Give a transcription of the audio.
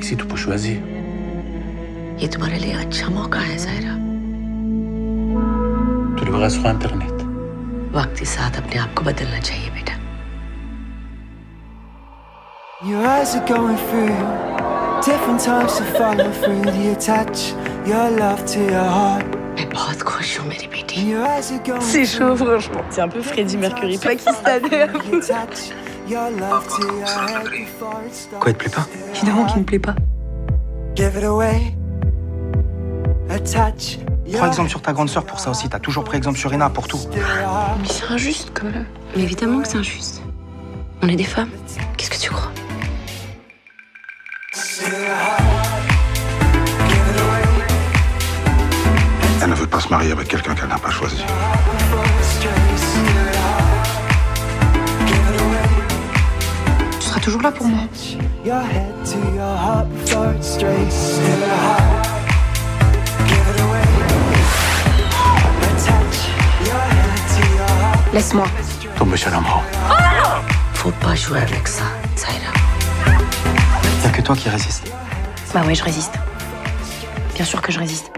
टैक्सी तो पुशवाजी। ये तुम्हारे लिए अच्छा मौका है ज़ाहिरा। तुझे बगा सुखा इंटरनेट। वक्त के साथ अपने आप को बदलना चाहिए बेटा। Your eyes are going through different times to follow through. You attach your love to your heart. मैं बहुत खुश हूँ मेरी बेटी। Your eyes are going C'est chaud, franchement. C'est un peu Freddie Mercury pakistanais. your love to your head before it starts. Quoi, il te plaît pas? Évidemment qu'il ne plaît pas. Give it away. Attach. Prends exemple sur ta grande sœur pour ça aussi. T'as toujours pris exemple sur Ina pour tout. Mais c'est injuste quand même. Mais évidemment que c'est injuste. On est des femmes. Qu'est-ce que tu crois? Elle ne veut pas se marier avec quelqu'un qu'elle n'a pas choisi. Tu seras toujours là pour moi. Your head to your heart before it strays. Give it away. Attach your head to your heart. Laisse-moi. तुम बेशरम हो। Faut pas jouer avec ça, Zaira. Y'a que toi qui résiste. Bah ouais, je résiste. Bien sûr que je résiste.